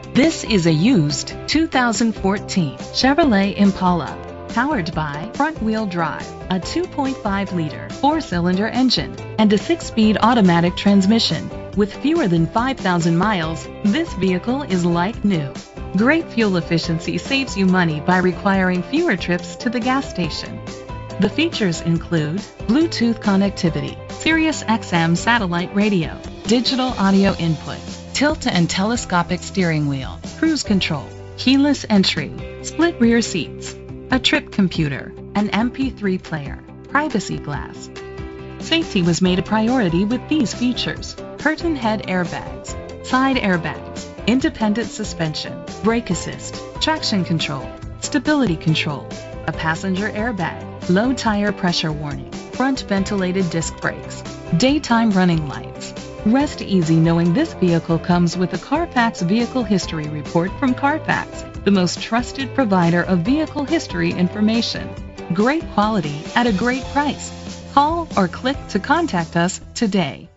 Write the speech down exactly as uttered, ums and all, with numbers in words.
This is a used two thousand fourteen Chevrolet Impala, powered by front-wheel drive, a two point five liter four-cylinder engine, and a six-speed automatic transmission. With fewer than five thousand miles, this vehicle is like new. Great fuel efficiency saves you money by requiring fewer trips to the gas station. The features include Bluetooth connectivity, Sirius X M satellite radio, digital audio input, tilt and telescopic steering wheel, cruise control, keyless entry, split rear seats, a trip computer, an M P three player, privacy glass. Safety was made a priority with these features: curtain head airbags, side airbags, independent suspension, brake assist, traction control, stability control, a passenger airbag, low tire pressure warning, front ventilated disc brakes, daytime running lights. Rest easy knowing this vehicle comes with a Carfax Vehicle History Report from Carfax, the most trusted provider of vehicle history information. Great quality at a great price. Call or click to contact us today.